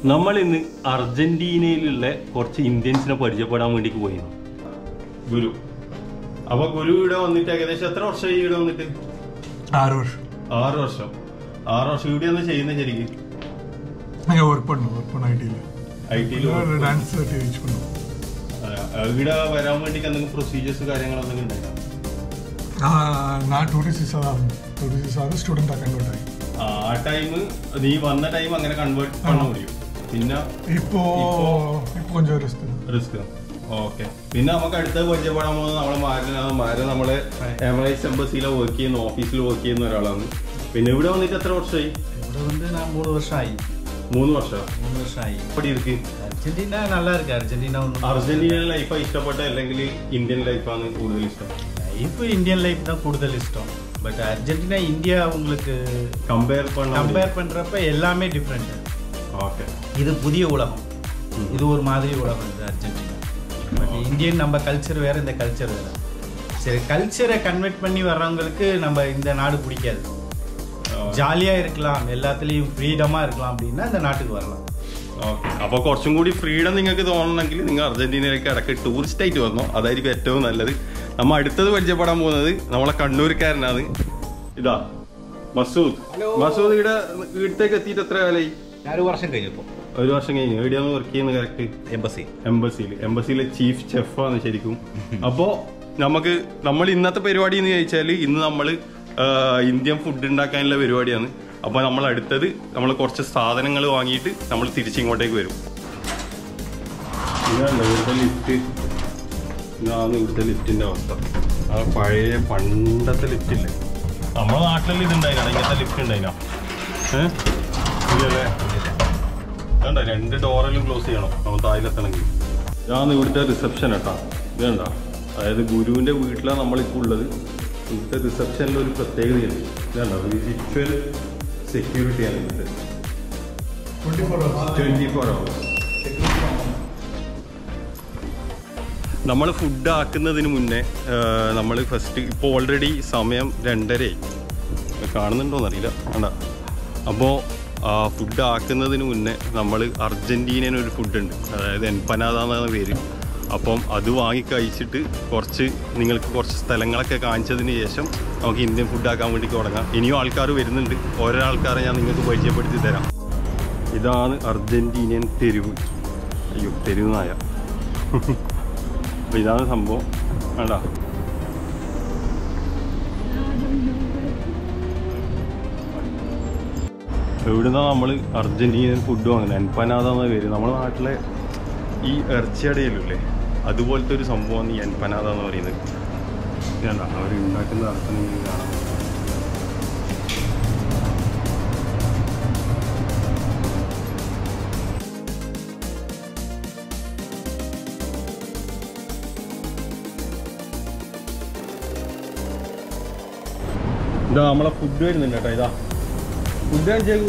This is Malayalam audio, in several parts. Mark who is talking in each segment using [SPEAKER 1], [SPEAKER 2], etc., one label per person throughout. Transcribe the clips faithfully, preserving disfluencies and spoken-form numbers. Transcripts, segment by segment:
[SPEAKER 1] നമ്മൾ ഇന്ന് അർജന്റീനയിലുള്ള കുറച്ച് ഇന്ത്യൻസിനെ പരിചയപ്പെടാൻ വേണ്ടി പോയിരുന്നു. ഗുരു അപ്പൊ ഗുരു ഇവിടെ വന്നിട്ട് ഏകദേശം എത്ര വർഷമായി ഇവിടെ വന്നിട്ട്?
[SPEAKER 2] ആറ് വർഷം.
[SPEAKER 1] ആറ് വർഷം ആറ് വർഷം ഇവിടെ ഒന്ന് ചെയ്യുന്നത് ശരിക്കും ഇവിടെ വരാൻ വേണ്ടി എന്തെങ്കിലും പ്രൊസീജിയേഴ്സ് കാര്യങ്ങൾ എന്തെങ്കിലും ഉണ്ടായിരുന്നു? ആ ടൈം നീ വന്ന ടൈം അങ്ങനെ കൺവേർട്ട് പണ മുടിയും. പിന്നെ ഇപ്പോ റിസ്ക്. ഓക്കെ. പിന്നെ നമുക്ക് അടുത്ത പരിചയപ്പെടാൻ പോകുന്നത് നമ്മളെ മാരനാണ്. മാരൻ നമ്മളെ എമിറേറ്റ്സ് എംബസിയിലെ വർക്ക് ചെയ്യുന്ന ഓഫീസിൽ വർക്ക് ചെയ്യുന്ന ഒരാളാണ്. പിന്നെ ഇവിടെ വന്നിട്ട് എത്ര വർഷമായി?
[SPEAKER 3] ഇവിടെ വന്ന് ഞാൻ മൂന്ന് വർഷമായി.
[SPEAKER 1] മൂന്ന് വർഷം
[SPEAKER 3] മൂന്ന് വർഷമായി.
[SPEAKER 1] எப்படி இருக்கு?
[SPEAKER 3] അർജന്റീന നല്ല இருக்கு. അർജന്റീന
[SPEAKER 1] അർജന്റീന ലൈഫാണ് ഇഷ്ടപ്പെട്ട അല്ലെങ്കിൽ ഇന്ത്യൻ ലൈഫാണ് കൂടുതൽ ഇഷ്ടം?
[SPEAKER 3] ലൈഫ് ഇന്ത്യൻ ലൈഫ് தான் കൂടുതൽ ഇഷ്ടം. பட் அர்ஜென்டினா இந்தியா உங்களுக்கு
[SPEAKER 1] கம்பேர் பண்ண
[SPEAKER 3] கம்பேர் பண்றப்ப எல்லாமே டிஃபரெண்ட்.
[SPEAKER 1] ஓகே.
[SPEAKER 3] இது புதிய உலகம். இது ஒரு மாதிரி உலகம் இது அர்ஜென்டினா. பட் இந்தியன் நம்ம கல்ச்சர் வேற, இந்த கல்ச்சர் வேற. சரி, கல்ச்சரை கன்வெர்ட் பண்ணி வர்றவங்களுக்கு நம்ம இந்த நாடு பிடிக்காது. ஜாலியா இருக்கலாம், எல்லாத்துலயும் ஃப்ரீடமா இருக்கலாம் அப்படின்னா இந்த நாட்டுக்கு வரலாம்.
[SPEAKER 1] ഓക്കെ. അപ്പോൾ കുറച്ചും കൂടി ഫ്രീഡം നിങ്ങൾക്ക് തോന്നണമെങ്കിൽ നിങ്ങൾ അർജന്റീനയിലേക്ക് ഇടയ്ക്ക് ടൂറിസ്റ്റ് ആയിട്ട് വന്നോ, അതായിരിക്കും ഏറ്റവും നല്ലത്. നമ്മൾ അടുത്തത് പരിചയപ്പെടാൻ പോകുന്നത് നമ്മളെ കണ്ണൂർക്കാരനാണ്. ഇതാ മസൂദ്. മസൂദ് ഇവിടെ വീട്ടിലേക്ക് എത്തിയിട്ട് എത്ര കാലമായി?
[SPEAKER 4] ഒരു വർഷം കഴിഞ്ഞപ്പോ.
[SPEAKER 1] ഒരു വർഷം കഴിഞ്ഞു. എവിടെയാണ് വർക്ക് ചെയ്യുന്നത് കറക്റ്റ്?
[SPEAKER 4] എംബസി.
[SPEAKER 1] എംബസിയിൽ. എംബസിയിലെ ചീഫ് ഷെഫാണ് ശരിക്കും. അപ്പോൾ നമുക്ക് നമ്മൾ ഇന്നത്തെ പരിപാടി എന്ന് ചോദിച്ചാൽ ഇന്ന് നമ്മൾ ഇന്ത്യൻ ഫുഡ് ഉണ്ടാക്കാനുള്ള പരിപാടിയാണ്. അപ്പോൾ നമ്മൾ അടുത്തത് നമ്മൾ കുറച്ച് സാധനങ്ങൾ വാങ്ങിയിട്ട് നമ്മൾ തിരിച്ചിങ്ങോട്ടേക്ക് വരും. ഇതാണ് ഇവിടുത്തെ ലിഫ്റ്റ്. ഇതാണ് ഇവിടുത്തെ ലിഫ്റ്റിൻ്റെ അവസ്ഥ. ആ പഴയ പണ്ടത്തെ ലിഫ്റ്റില്ലേ, നമ്മുടെ നാട്ടിൽ ഇതുണ്ടായിനാണ്, ഇങ്ങനത്തെ ലിഫ്റ്റ് ഉണ്ടായിനാ? ഏഹ് ഇല്ലല്ലേ? വേണ്ട, രണ്ട് ഡോറെല്ലാം ക്ലോസ് ചെയ്യണം നമ്മൾ താഴെത്തണമെങ്കിൽ. ഇതാണ് ഇവിടുത്തെ റിസപ്ഷൻ കേട്ടോ. ഇത് കണ്ടോ? അതായത് ഗുരുവിൻ്റെ വീട്ടിലാണ് നമ്മളിപ്പോൾ ഉള്ളത്. ഇവിടുത്തെ റിസപ്ഷനിൽ ഒരു പ്രത്യേകതയുണ്ട്. ഇതാണ്ടോ വിഷ്വൽ സെക്യൂരിറ്റിയാണ് ഇവിടുത്തെ. Twenty four hours. നമ്മൾ ഫുഡ് ആക്കുന്നതിന് മുന്നേ നമ്മൾ ഫസ്റ്റ് ഇപ്പോൾ ഓൾറെഡി സമയം രണ്ടരയായി, കാണുന്നുണ്ടോയെന്നറിയില്ല. വേണ്ട. അപ്പോൾ ഫുഡ് ആക്കുന്നതിന് മുന്നേ നമ്മൾ അർജന്റീനയിൽ ഒരു ഫുഡുണ്ട്, അതായത് എൻപനാദ എന്നാണ് പേര്. അപ്പം അത് വാങ്ങി കഴിച്ചിട്ട് കുറച്ച് നിങ്ങൾക്ക് കുറച്ച് സ്ഥലങ്ങളൊക്കെ കാണിച്ചതിന് ശേഷം നമുക്ക് ഇന്ത്യൻ ഫുഡ് ആക്കാൻ വേണ്ടി തുടങ്ങാം. ഇനിയും ആൾക്കാർ വരുന്നുണ്ട്. ഓരോ ആൾക്കാരെ ഞാൻ നിങ്ങൾക്ക് പരിചയപ്പെടുത്തി തരാം. ഇതാണ് അർജന്റീനിയൻ തെരുവ്. അയ്യോ, തെരുവ് നായ. അപ്പോൾ ഇതാണ് സംഭവം. വേണ്ട, എവിടുന്നാണ് നമ്മൾ അർജന്റീനിയൻ ഫുഡ് വാങ്ങുന്നത്? എൻപനാദ എന്ന പേര്. നമ്മുടെ നാട്ടിലെ ഈ ഇറച്ചിയടയിലല്ലേ, അതുപോലത്തെ ഒരു സംഭവമാണ് ഈ എൻപനാദ എന്ന് പറയുന്നത്. വേണ്ട, അവർ ഉണ്ടാക്കുന്ന അർത്ഥം നിങ്ങൾക്ക് കാണാം. ഇതാ നമ്മളെ ഫുഡ് വരുന്നുണ്ട് കേട്ടോ. ഇതാ ഫുഡ് കഴിച്ചേക്കും.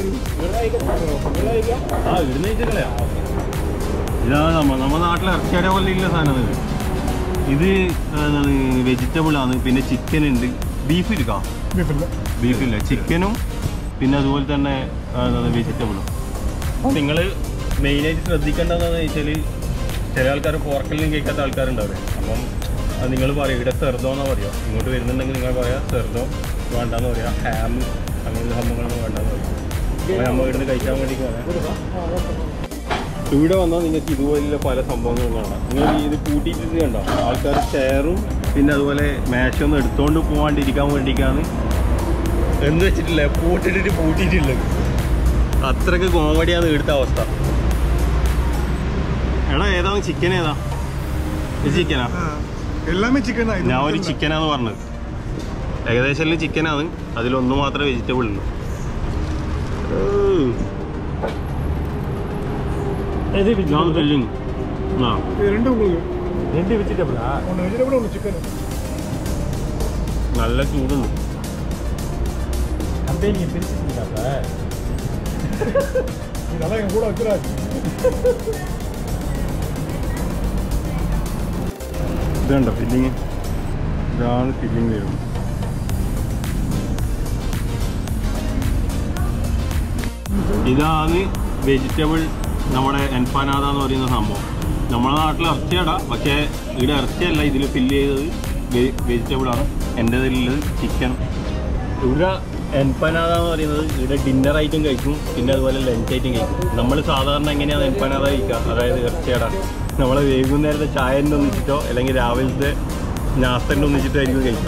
[SPEAKER 1] ആ ഇവിടുന്ന് കഴിച്ചേക്കളയാ. ഇതാണ് നമ്മൾ നമ്മുടെ നാട്ടിലെ ഇറച്ചിയുടെ പോലെ ഇല്ല സാധനം. ഇത് എന്താണ്, വെജിറ്റബിൾ ആണ്. പിന്നെ ചിക്കൻ ഉണ്ട്. ബീഫ് എടുക്കാം? ബീഫില്ല, ചിക്കനും പിന്നെ അതുപോലെ തന്നെ എന്താണ് വെജിറ്റബിളും. നിങ്ങൾ മെയിനായിട്ട് ശ്രദ്ധിക്കേണ്ടതെന്ന് വെച്ചാൽ ചില ആൾക്കാർ പോർക്കെല്ലാം കേൾക്കാത്ത ആൾക്കാരുണ്ടാവില്ലേ. അപ്പം നിങ്ങൾ പറയും ഇവിടെ സെർദോ എന്നാണ് പറയുക. ഇങ്ങോട്ട് വരുന്നുണ്ടെങ്കിൽ നിങ്ങൾ പറയാം സെർദോ വേണ്ടാന്ന് പറയാം. ഹാം അങ്ങനത്തെ സംഭവങ്ങളൊന്നും വേണ്ടാന്ന് പറയും. അപ്പോൾ നമ്മൾ ഇവിടുന്ന് കഴിക്കാൻ വേണ്ടി പറയാം. ഇവിടെ വന്നാൽ നിങ്ങൾക്ക് ഇതുപോലുള്ള പല സംഭവങ്ങളും കാണാം. നിങ്ങൾ ഇത് കൂട്ടിയിട്ട് കണ്ടോ, ആൾക്കാർ ചെയറും പിന്നെ അതുപോലെ മേശൊന്നും എടുത്തുകൊണ്ട് പോകാണ്ടിരിക്കാൻ വേണ്ടിയിട്ടാണ് എന്ത് വെച്ചിട്ടില്ല, പൂട്ടിട്ടിട്ട് പൂട്ടിയിട്ടുള്ളത്. അത്രയ്ക്ക് കോമഡിയാണ് ഇവിടുത്തെ അവസ്ഥ. എടാ ഏതാണ് ചിക്കൻ? ഏതാ ഇത്? ചിക്കനാ?
[SPEAKER 2] എല്ലാമേ ചിക്കനാ.
[SPEAKER 1] ഞാൻ ഒരു ചിക്കനാന്ന് പറഞ്ഞത്. ഏകദേശം എല്ലാം ചിക്കനാണ്. അതിലൊന്ന് മാത്രമേ വെജിറ്റബിൾ ഉള്ളൂ. നല്ല ചൂടുണ്ട്. ഇതുണ്ടോ ഫില്ലിങ്? ഇതാണ് ഫില്ലിങ് വരുന്നത്. ഇതാണ് വെജിറ്റബിൾ നമ്മുടെ എൻപാനാദ എന്ന് പറയുന്ന സംഭവം. നമ്മുടെ നാട്ടിൽ ഇറച്ചിയടാ, പക്ഷേ ഇവിടെ ഇറച്ചിയല്ല, ഇതിൽ ഫില്ല് ചെയ്തത് വെജിറ്റബിളാണ്. എൻ്റെ ഇതിലുള്ളത് ചിക്കൻ. ഇവിടെ എൻപാനാദ എന്ന് പറയുന്നത് ഇവിടെ ഡിന്നർ ഐറ്റം കഴിക്കും, പിന്നെ അതുപോലെ ലഞ്ച് ഐറ്റം കഴിക്കും. നമ്മൾ സാധാരണ എങ്ങനെയാണ് എൻപാനാദ കഴിക്കുക, അതായത് ഇറച്ചിയട നമ്മൾ വൈകുന്നേരത്തെ ചായൻ്റെ ഒന്നിച്ചിട്ടോ അല്ലെങ്കിൽ രാവിലത്തെ നാസ്തൻ്റെ ഒന്നിച്ചിട്ടോ ആയിരിക്കും കഴിക്കുക.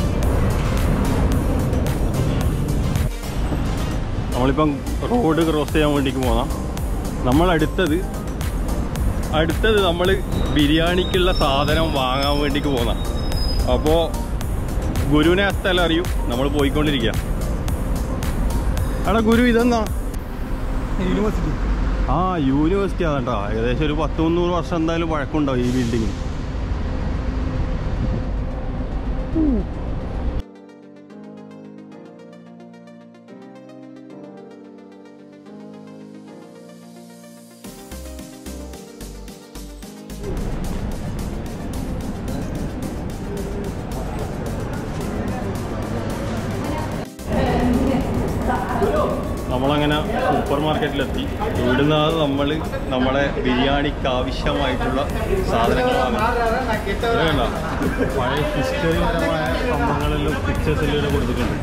[SPEAKER 1] നമ്മളിപ്പം റോഡ് ക്രോസ് ചെയ്യാൻ വേണ്ടിക്ക് പോകാം. നമ്മൾ അടുത്തത് അടുത്തത് നമ്മൾ ബിരിയാണിക്കുള്ള സാധനം വാങ്ങാൻ വേണ്ടിക്ക് പോകാം. അപ്പോൾ ഗുരുവിനെ ആ സ്ഥലം അറിയും, നമ്മൾ പോയിക്കൊണ്ടിരിക്കുക. എടാ ഗുരു ഇതെന്നാ?
[SPEAKER 2] യൂണിവേഴ്സിറ്റി.
[SPEAKER 1] ആ യൂണിവേഴ്സിറ്റി ആണ് കേട്ടോ. ഏകദേശം ഒരു പത്ത് മുന്നൂറ് വർഷം എന്തായാലും പഴക്കമുണ്ടാവും ഈ ബിൽഡിങ്ങിന്. നമ്മളങ്ങനെ സൂപ്പർ മാർക്കറ്റിലെത്തി. ഇവിടുന്ന് നമ്മൾ നമ്മളെ ബിരിയാണിക്ക് ആവശ്യമായിട്ടുള്ള സാധനങ്ങൾ വാങ്ങും. പഴയ ഹിസ്റ്ററിപരമായ സംഭവങ്ങളെല്ലാം പിക്ചേഴ്സിലൂടെ കൊടുത്തിട്ടുണ്ട്.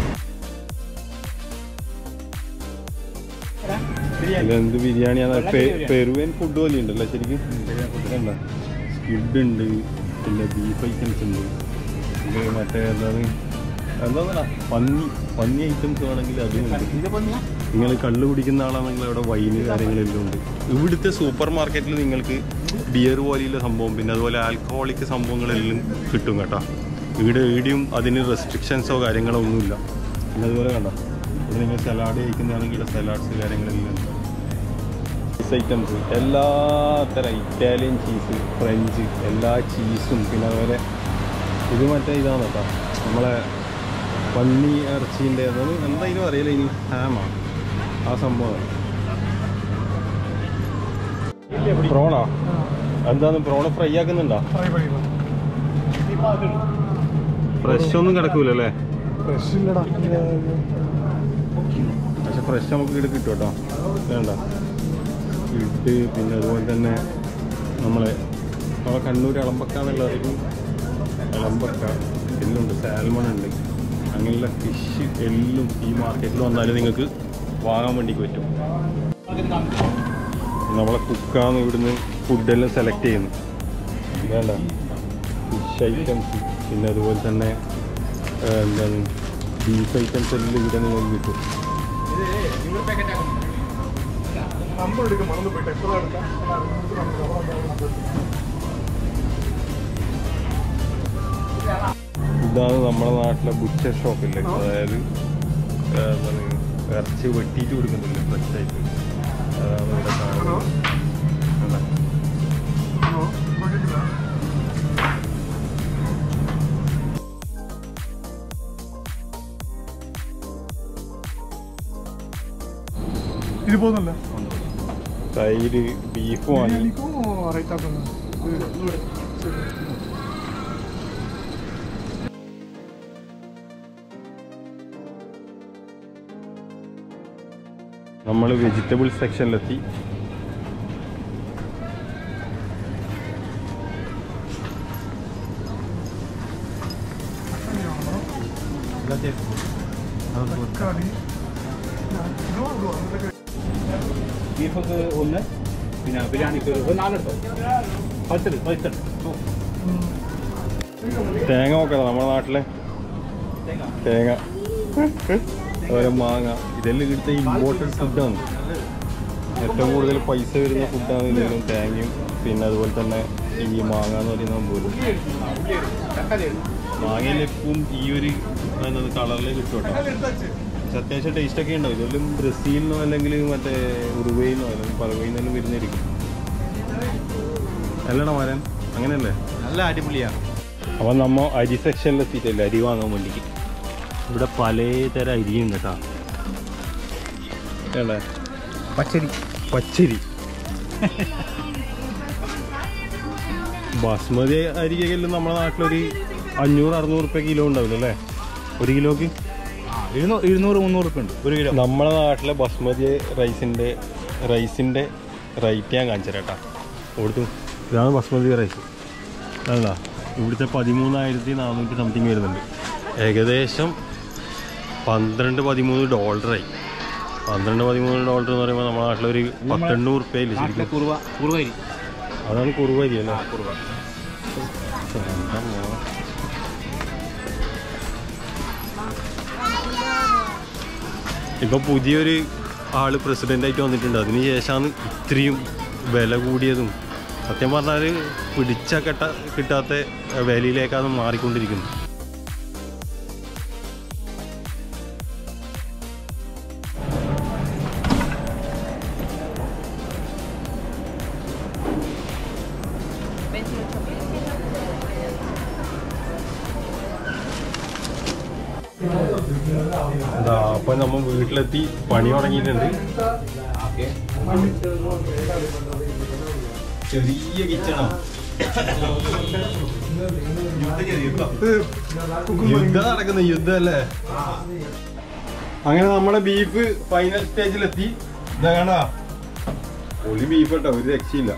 [SPEAKER 1] ഇതെന്ത് ബിരിയാണിയാണ്? പെറുവിയൻ ഫുഡ് പോലെ ഉണ്ടല്ലോ ശരിക്കും. എന്താ സ്കിഡ് ഉണ്ട്, പിന്നെ ബീഫ് ഐറ്റംസ് ഉണ്ട്, പിന്നെ മറ്റേ എന്താണ് എന്താ പന്നി പന്നി ഐറ്റംസ് വേണമെങ്കിൽ അതും ഉണ്ട്. നിങ്ങൾ കള്ള് കുടിക്കുന്ന ആളാണെങ്കിൽ അവിടെ വൈന് കാര്യങ്ങളെല്ലാം ഉണ്ട്. ഇവിടുത്തെ സൂപ്പർ മാർക്കറ്റിൽ നിങ്ങൾക്ക് ബിയർ പോലെയുള്ള സംഭവം, പിന്നെ അതുപോലെ ആൽക്കഹോളിക് സംഭവങ്ങളെല്ലാം കിട്ടും കേട്ടോ. ഇവിടെ എവിടെയും അതിന് റെസ്ട്രിക്ഷൻസോ കാര്യങ്ങളോ ഒന്നുമില്ല. പിന്നെ അതുപോലെ കണ്ടോ, ഇവിടെ നിങ്ങൾ സലാഡ് കഴിക്കുന്നതാണെങ്കിൽ സലാഡ്സ് കാര്യങ്ങളെല്ലാം ഉണ്ട്. ചീസ് ഐറ്റംസ് എല്ലാ തരം ഇറ്റാലിയൻ ചീസ്, ഫ്രഞ്ച് എല്ലാ ചീസും, പിന്നെ അതുപോലെ ഇത് മറ്റേ ഇതാണ് കേട്ടോ നമ്മളെ പന്നി ഇറച്ചീൻ്റെ അതൊന്നും എന്തായാലും അറിയില്ല, ഇനി ഹാമാണ് ആ സംഭവം. പ്രോണാ എന്താന്ന് പ്രോണ് ഫ്രൈ ആക്കുന്നുണ്ടോ? ഫ്രഷ് ഒന്നും കിടക്കൂലല്ലേ? പക്ഷെ ഫ്രഷ് നമുക്ക് ഇവിടെ കിട്ടും കേട്ടോ. വേണ്ട ഇട്ട് പിന്നെ അതുപോലെ തന്നെ നമ്മളെ നമ്മളെ കണ്ണൂർ ഇളമ്പക്കാന്നുള്ളതായിരിക്കും. ഇളമ്പക്ക എല്ലാം ഉണ്ട്, സാൽമൺ ഉണ്ട്, അങ്ങനെയുള്ള ഫിഷ് എല്ലാം ഈ മാർക്കറ്റിൽ വന്നാലും നിങ്ങൾക്ക് വാങ്ങാൻ വേണ്ടിക്ക് പറ്റും. നമ്മളെ കുക്കാണ് ഇവിടുന്ന് ഫുഡെല്ലാം സെലക്ട് ചെയ്യുന്നു. വേണ്ട ഫിഷ് ഐറ്റംസ്, പിന്നെ അതുപോലെ തന്നെ എന്താണ് ബീഫ് ഐറ്റംസ് എല്ലാം ഇവിടെ നിങ്ങൾക്ക് കിട്ടും. ഇതാണ് നമ്മുടെ നാട്ടിലെ ബുച്ചർ ഷോപ്പില്ലേ, അതായത് എന്താണ് ഇറച്ചി വെട്ടിയിട്ട് കൊടുക്കുന്നില്ലേ ഫ്രഷ് ആയിട്ട്, അതാണ് ഇവിടെ കാണുന്നത്.
[SPEAKER 2] ഇത് പോകുന്നല്ലേ
[SPEAKER 1] തൈര് ബീഫ് വാങ്ങി. നമ്മൾ വെജിറ്റബിൾ സെക്ഷനിലെത്തി.
[SPEAKER 4] ബീഫൊക്കെ ഒന്ന്, പിന്നെ ബിരിയാണിക്ക് ഒരു നാലെടുത്തോ, പത്ത് പത്ത്.
[SPEAKER 1] തേങ്ങ നോക്കണം നമ്മുടെ നാട്ടിലെ തേങ്ങ, അതുപോലെ മാങ്ങ, ഇതെല്ലാം ഇവിടുത്തെ ഇമ്പോർട്ടൻറ്റ് ഫുഡാണ്. ഏറ്റവും കൂടുതൽ പൈസ വരുന്ന ഫുഡാണ് ഇതെല്ലാം, തേങ്ങയും പിന്നെ അതുപോലെ തന്നെ ഈ മാങ്ങ എന്ന് പറയുന്ന പോലും. മാങ്ങയിലെപ്പം ഈ ഒരു എന്നത് കളറിൽ കിട്ടും കേട്ടോ. പക്ഷെ അത്യാവശ്യം ടേസ്റ്റൊക്കെ ഉണ്ടാവും. ഇതെല്ലാം ബ്രസീലിൽ നിന്നോ അല്ലെങ്കിൽ മറ്റേ ഉറുവയിൽ നിന്നോ അല്ലെങ്കിൽ പറവയിൽ നിന്നെല്ലാം വരുന്നതായിരിക്കും. അല്ലടാ വരാൻ അങ്ങനെയല്ലേ,
[SPEAKER 3] നല്ല അടിപൊളിയാണ്.
[SPEAKER 1] അപ്പം നമ്മൾ അരി സെക്ഷനിലെത്തിയിട്ടല്ലേ അരി വാങ്ങാൻ വേണ്ടിക്ക്. ഇവിടെ പലതരം അരിയുണ്ട് കേട്ടോ. ഏടാ
[SPEAKER 3] പച്ചരി
[SPEAKER 1] പച്ചരി ബാസ്മതി അരിക്കെല്ലാം നമ്മുടെ നാട്ടിലൊരു അഞ്ഞൂറ് അറുന്നൂറ് റുപ്യ കിലോ ഉണ്ടാവില്ല അല്ലേ ഒരു കിലോക്ക്?
[SPEAKER 3] എഴുന്നൂറ് മുന്നൂറ് റുപ്യ ഉണ്ട് ഒരു കിലോ.
[SPEAKER 1] നമ്മുടെ നാട്ടിലെ ബസ്മതി റൈസിൻ്റെ റൈസിൻ്റെ റേറ്റ് ഞാൻ കാണിച്ചു തരാം കേട്ടോ. കൊടുത്തു. ഇതാണ് ബസ്മതി റൈസ്. അല്ല ഇവിടുത്തെ പതിമൂന്നായിരത്തി നാനൂറ്റി സംതിങ് വരുന്നുണ്ട്. ഏകദേശം പന്ത്രണ്ട് പതിമൂന്ന് ഡോളറായി. പന്ത്രണ്ട് പതിമൂന്ന് ഡോളർ എന്ന് പറയുമ്പോൾ നമ്മുടെ നാട്ടിലൊരു പത്തെണ്ണൂറ് റുപ്യയില്ല ശരിക്കും. അതാണ് കുറുവരി അല്ലേ? ഇപ്പൊ പുതിയൊരു ആള് പ്രസിഡന്റായിട്ട് വന്നിട്ടുണ്ട്. അതിന് ശേഷമാണ് ഇത്രയും വില കൂടിയതും. സത്യം പറഞ്ഞാൽ പിടിച്ച കെട്ട കിട്ടാത്ത വിലയിലേക്കാണ് മാറിക്കൊണ്ടിരിക്കുന്നത്. അപ്പൊ നമ്മൾ വീട്ടിലെത്തി പണി തുടങ്ങിയിട്ടുണ്ട്. ചെറിയ കിച്ചണാണ്. യുദ്ധം നടക്കുന്ന യുദ്ധമല്ലേ. അങ്ങനെ നമ്മുടെ ബീഫ് ഫൈനൽ സ്റ്റേജിലെത്തി. ഇതാ കാണാ പൊളി ബീഫ് കേട്ടോ, ഒരു രക്ഷയില്ല.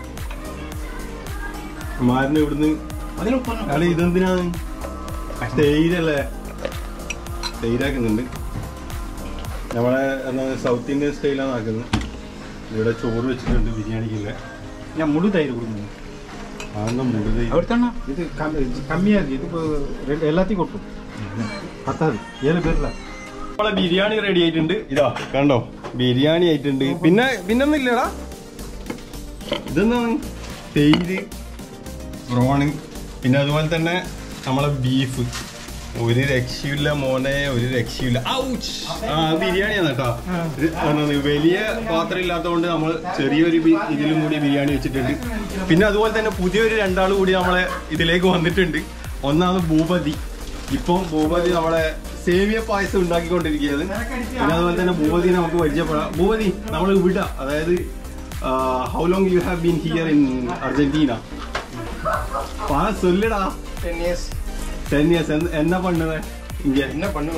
[SPEAKER 1] മാറിന് ഇവിടുന്ന് അല്ല ഇതെന്തിനാണ് തേയിലല്ലേ, തേയിലാക്കുന്നുണ്ട്. നമ്മളെ എന്താ സൗത്ത് ഇന്ത്യൻ സ്റ്റൈലാണ് ആക്കുന്നത്. ഇവിടെ ചോറ് വെച്ചിട്ടുണ്ട് ബിരിയാണിക്കില്ല.
[SPEAKER 3] ഞാൻ മുഴു തൈര് കൊടുക്കുന്നു.
[SPEAKER 1] അതെന്താ മുഴു തൈര്?
[SPEAKER 3] ഇത് കമ്മിയാക്കി ഇത് എല്ലാத்தையும் കൊടുക്കും. പത്താത് ഏഴ് പേരില്ല.
[SPEAKER 1] നമ്മളെ ബിരിയാണി റെഡി ആയിട്ടുണ്ട്. ഇതാ കണ്ടോ ബിരിയാണി ആയിട്ടുണ്ട്. പിന്നെ പിന്നൊന്നും ഇല്ലടാ. ഇതെന്താണ് തൈര്, ബ്രോണ്, പിന്നെ അതുപോലെ തന്നെ നമ്മളെ ബീഫ്. ഒരു രക്ഷയില്ല മോനെ, ഒരു രക്ഷയില്ല. ആ ബിരിയാണിയാണ് കേട്ടോ. വലിയ പാത്രം ഇല്ലാത്തതുകൊണ്ട് നമ്മൾ ചെറിയൊരു ഇതിലും കൂടി ബിരിയാണി വെച്ചിട്ടുണ്ട്. പിന്നെ അതുപോലെ തന്നെ പുതിയൊരു രണ്ടാൾ കൂടി നമ്മളെ ഇതിലേക്ക് വന്നിട്ടുണ്ട്. ഒന്നാണ് ഭൂപതി. ഇപ്പം ഭൂപതി നമ്മളെ സേമിയ പായസം ഉണ്ടാക്കിക്കൊണ്ടിരിക്കുകയാണ്. പിന്നെ അതുപോലെ തന്നെ ഭൂപതിനെ നമുക്ക് പരിചയപ്പെടാം. ഭൂപതി നമ്മൾ ഇവിടെ, അതായത് how long you have been here in Argentina? പാ സൊല്ലടാ. ten years. என்ன பண்ணுவ இங்க? என்ன பண்ணுவ?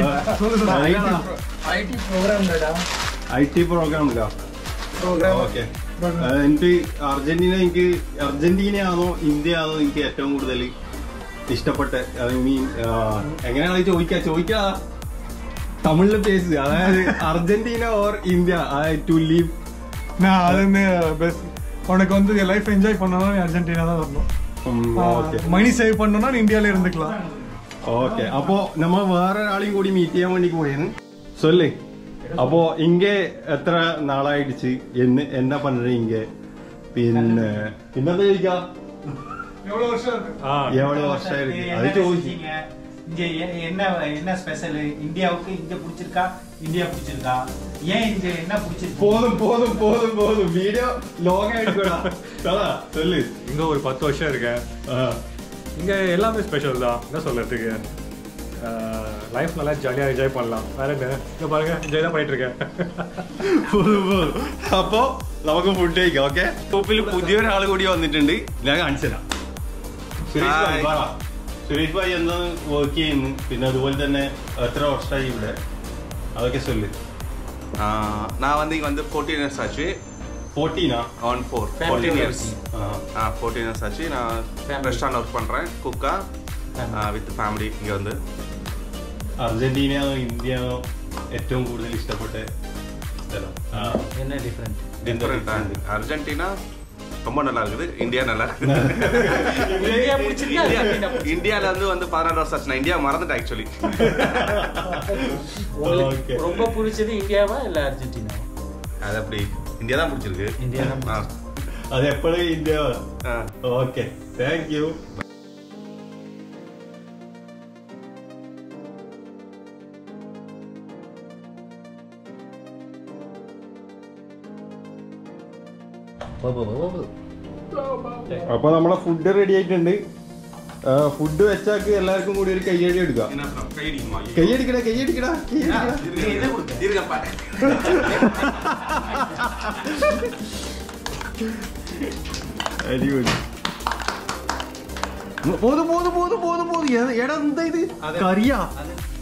[SPEAKER 1] IT program okay. എനിക്ക് അർജന്റീന എനിക്ക് അർജന്റീനയാണോ ഇന്ത്യ ആണോ എനിക്ക് ഏറ്റവും കൂടുതൽ ഇഷ്ടപ്പെട്ട? ഐ മീൻ എങ്ങനെയാണ് ചോദിക്കാ ചോദിക്കാ തമിഴില് പേസ്. അതായത് Argentina or India to leave.
[SPEAKER 2] அது உனக்கு வந்து லைஃப் என்ஜாய் பண்ணனும் அர்ஜென்டினா தான் வரணும். മണി സേവ് பண்ணனும்னா ഇന്ത്യയിல இருந்துக்கலாம்.
[SPEAKER 1] ഓക്കെ. അപ്പോ നമ്മൾ വേറെ ആളെയും കൂടി മീറ്റ് ചെയ്യാൻ വേണ്ടി പോയാണ്. സൊല്ലേ അപ്പോ ഇങ്ങ എത്ര നാളായിടുച്ച് എന്ന് എന്നാ പண்றீங்க ഇങ്ങ? പിന്നെ പിന്നെന്താ ചോദിക്കാ എவ்வளவு വർഷം இருக்கு അത് ചോദിച്ചീங்க.
[SPEAKER 3] இங்க என்ன என்ன ஸ்பெஷல்? இந்தியாவுக்கு இங்க பிடிச்சிருக்கா, இந்தியா பிடிச்சிருக்கா, ஏன் இங்க என்ன பிடிச்சிருக்கு?
[SPEAKER 1] போதும் போதும் போதும் போதும் வீடியோ லாங் ஆயிடுடா. சொல்லு.
[SPEAKER 5] இங்க ஒரு பத்து வருஷம் இருக்கேன். இங்க எல்லாமே ஸ்பெஷல் தான். என்ன சொல்றதுக்கு, லைஃப் நல்லா ஜாலியா என்ஜாய் பண்ணலாம். வேற என்ன, இங்க பாருங்க என்ஜாய் தான் பண்ணிட்டு இருக்கேன்.
[SPEAKER 1] അപ്പോ നമുക്ക് ഫുഡ് കഴിക്കാം. ഓക്കെ. ടോപ്പിൽ പുതിയൊരാൾ കൂടി വന്നിട്ടുണ്ട്. ഞാൻ കാണിച്ചു തരാം. സുരേഷ് ഭായ് പറ. സുരേഷ് ഭായ് എന്ന് വർക്ക് ചെയ്യുന്നു, പിന്നെ അതുപോലെ തന്നെ എത്ര വർഷമായി ഇവിടെ, അതൊക്കെ சொல்லு.
[SPEAKER 6] நான் வந்து இங்க வந்து fourteen years ஆச்சு.
[SPEAKER 1] fourteen ah?
[SPEAKER 6] on four fourteen years. Ah fourteen years ஆச்சு. நான் ரெஸ்டாரன்ட் வர்க் பண்றேன், குக்கா വിത്ത് ഫാമിലി. இங்க வந்து
[SPEAKER 1] അർജന്റീനയാണോ ഇന്ത്യയാണോ ഏറ്റവും കൂടുതൽ ഇഷ്ടപ്പെട്ട സ്ഥലം?
[SPEAKER 3] என்ன டிஃபரண்ட்?
[SPEAKER 6] டிஃபரண்ட். அர்ஜென்டினா ரொம்ப நல்லா இருக்குது, இந்தியா நல்லா இருக்குது. இந்தியால வந்து வந்து பதினாறு வருஷம் ஆச்சு. நான் இந்தியா மறந்துட்டேன் ஆக்சுவலி.
[SPEAKER 3] ரொம்ப பிடிச்சது இந்தியாவா இல்ல அர்ஜென்டினாவா?
[SPEAKER 6] அது அப்படி இந்தியா தான் பிடிச்சிருக்கு.
[SPEAKER 3] இந்தியா தான்.
[SPEAKER 1] அது எப்பளே இந்தியா. Okay, thank you. അപ്പൊ നമ്മളെ ഫുഡ് റെഡി ആയിട്ടുണ്ട്. ഫുഡ് വെച്ചാക്ക് എല്ലാവർക്കും കൂടി ഒരു കയ്യടി എടുക്കാം. കയ്യടിക്കടാ കയ്യടിക്കടാ അടിപൊളി. പോതു പോതു പോതു പോതു പോതു. എടാ എന്താ ഇത്? കറിയാ?